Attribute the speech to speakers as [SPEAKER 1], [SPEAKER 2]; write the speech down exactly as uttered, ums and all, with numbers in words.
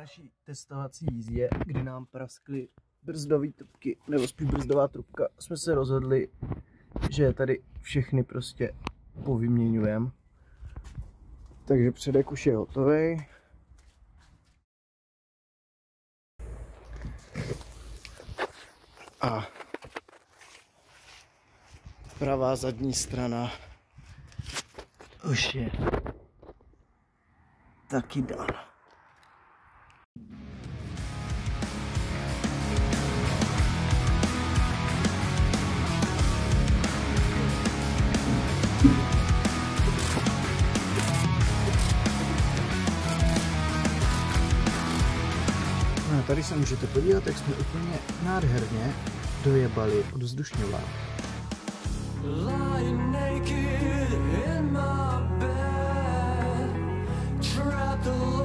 [SPEAKER 1] naší testovací jízdě, kdy nám praskly brzdové trubky, nebo spíš brzdová trubka, jsme se rozhodli, že tady všechny prostě povyměňujeme. Takže předek už je hotový. A pravá zadní strana už je taky dán. No, tady se můžete podívat, jak jsme úplně nádherně dojebali od vzdušňovák. Lying naked in my bed, trapped